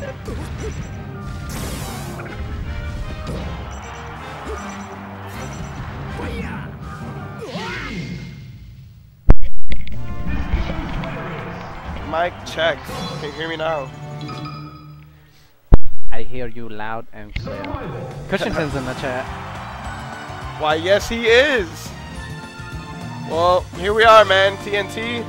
Mic check. Can you hear me now? I hear you loud and clear. Cushington's in the chat. Why, yes, he is. Well, here we are, man. TNT.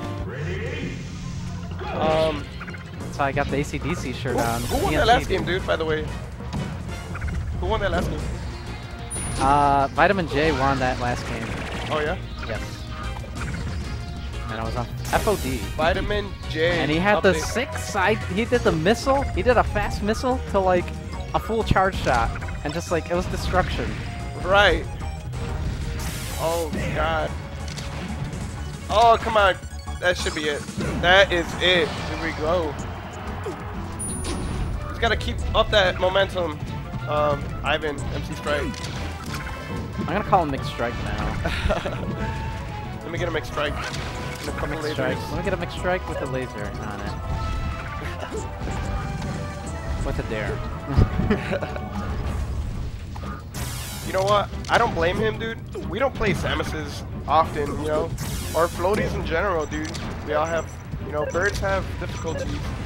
That's why I got the AC/DC shirt on. Who won that last game, dude, by the way? Who won that last game? Vitamin J won that last game. Oh, yeah? Yes. And I was on FOD. Vitamin J. And he had the 6 side. He did the missile. He did a fast missile to like a full charge shot. And just like, it was destruction. Right. Oh, God. Oh, come on. That should be it. That is it. Here we go. Just gotta keep up that momentum. Ivan, MC Strike. I'm gonna call him Mixed Strike now. Let me get a mixed strike. And a couple Mixed lasers. Strike. Let me get a Mixed Strike with a laser on it. With a dare. You know what? I don't blame him, dude. We don't play Samuses often, you know? Or floaties in general, dude. We all have, you know, birds have difficulties.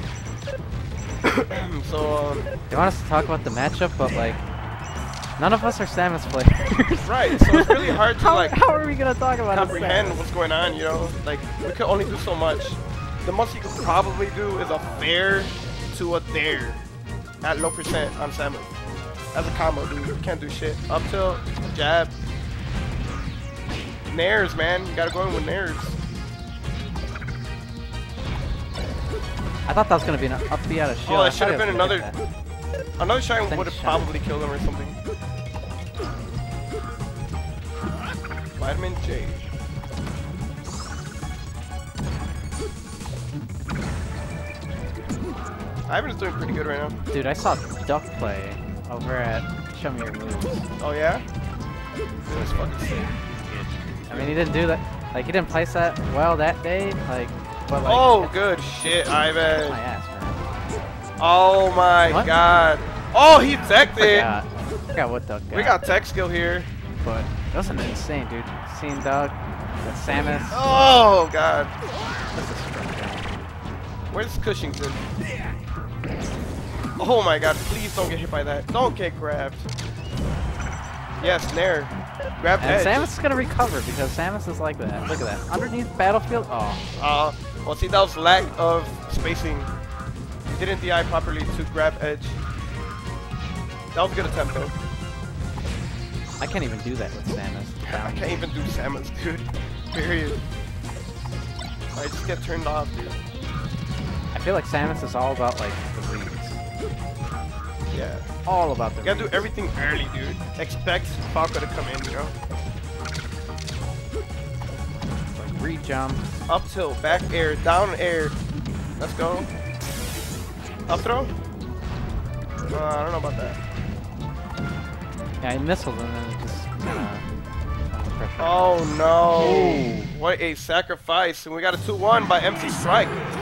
So, They want us to talk about the matchup, but like, none of us are Samus players. right, so it's really hard to like how are we gonna talk about comprehend what's going on, you know? Like, we can only do so much. The most you could probably do is a fair to a dare at low percent on Samus. That's a combo, dude. You can't do shit. Up tilt, jab. Nairs, man. You gotta go in with Nairs. I thought that was gonna be an up B out of shield. Oh, that should have been another shot Thanks, would have Sean. probably killed him or something. Vitamin J. Ivan is doing pretty good right now. Dude, I saw Duck play over at Show Me Your Moves. Oh yeah? Dude, that's fucking sick. I mean, he didn't do that. Like, he didn't place that well that day. Like, but like. Oh, good shit, Ivan. My ass, man. Oh my What? god. Oh, he teched it. I forgot what Duck got. We got tech skill here. But that was insane, dude. Seeing Doug, with Samus. Oh god. That's a structure. Where's Cushington? Oh my god, please don't get hit by that. Don't get grabbed. Yes, Nair. Grab And edge. Samus is gonna recover because Samus is like that. Look at that. Underneath battlefield. Oh. Well, see, that was lack of spacing. He didn't DI properly to grab edge. That was a good attempt, though. I can't even do that with Samus. I can't even do Samus, dude. Period. I just get turned off, dude. I feel like Samus is all about like the reads. Yeah. All about the You gotta do reads. everything early, dude. Expect Falco to come in, you know? Like read jump. Up tilt, back air, down air. Let's go. Up throw? I don't know about that. Yeah, he missiled and then just kind of pressure. Oh no. What a sacrifice. And we got a 2-1 by MC Strike.